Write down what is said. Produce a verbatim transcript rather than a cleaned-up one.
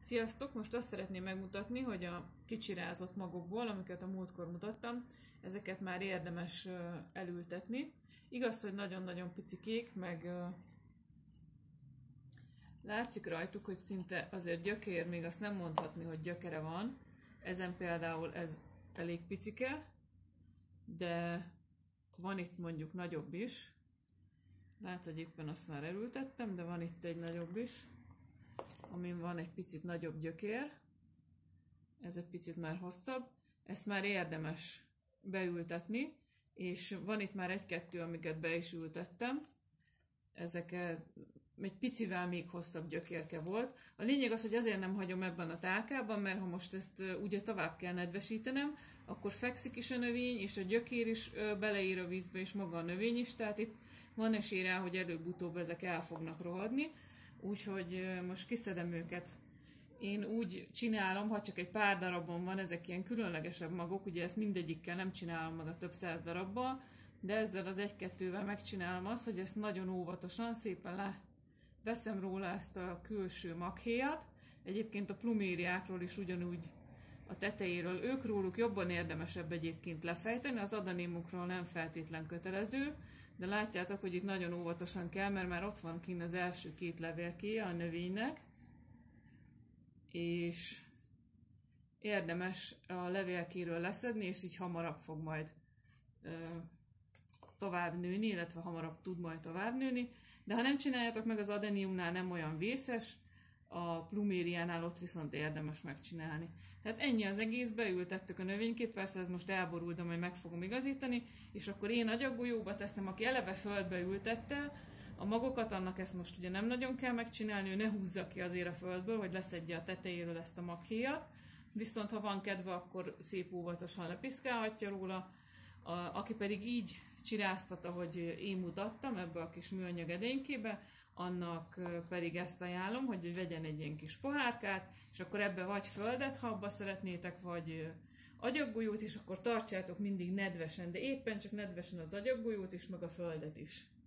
Sziasztok! Most azt szeretném megmutatni, hogy a kicsirázott magokból, amiket a múltkor mutattam, ezeket már érdemes elültetni. Igaz, hogy nagyon-nagyon picikék, meg látszik rajtuk, hogy szinte azért gyökér, még azt nem mondhatni, hogy gyökere van. Ezen például ez elég picike, de van itt mondjuk nagyobb is. Lehet, hogy éppen azt már elültettem, de van itt egy nagyobb is, amin van egy picit nagyobb gyökér. Ez egy picit már hosszabb. Ezt már érdemes beültetni, és van itt már egy-kettő, amiket be is ültettem. Ezeket egy picivel még hosszabb gyökérke volt. A lényeg az, hogy azért nem hagyom ebben a tálkában, mert ha most ezt ugye tovább kell nedvesítenem, akkor fekszik is a növény, és a gyökér is beleír a vízbe, és maga a növény is, tehát itt van esély rá, hogy előbb-utóbb ezek el fognak rohadni. Úgyhogy most kiszedem őket. Én úgy csinálom, ha csak egy pár darabon van, ezek ilyen különlegesebb magok, ugye ezt mindegyikkel nem csinálom meg a több száz darabbal, de ezzel az egy-kettővel megcsinálom azt, hogy ezt nagyon óvatosan, szépen le veszem róla ezt a külső maghéjat. Egyébként a plumériákról is ugyanúgy a tetejéről, ők róluk jobban érdemesebb egyébként lefejteni, az adanémukról nem feltétlen kötelező, de látjátok, hogy itt nagyon óvatosan kell, mert már ott van kint az első két levélkéje a növénynek, és érdemes a levélkéről leszedni, és így hamarabb fog majd ö, tovább nőni, illetve hamarabb tud majd tovább nőni. De ha nem csináljátok meg, az adeniumnál nem olyan vészes, a plumériánál ott viszont érdemes megcsinálni. Tehát ennyi az egész, beültettük a növénykét, persze ez most elborult, de majd meg fogom igazítani, és akkor én agyaggolyóba teszem, aki eleve földbe ültette a magokat, annak ezt most ugye nem nagyon kell megcsinálni, ő ne húzza ki azért a földből, hogy leszedje a tetejéről ezt a maghéjat, viszont ha van kedve, akkor szép óvatosan lepiszkálhatja róla, a, aki pedig így csiráztat, ahogy én mutattam ebbe a kis műanyag edénykébe, annak pedig ezt ajánlom, hogy vegyen egy ilyen kis pohárkát, és akkor ebbe vagy földet, ha abba szeretnétek, vagy agyaggolyót, és akkor tartsátok mindig nedvesen, de éppen csak nedvesen az agyaggolyót is, meg a földet is.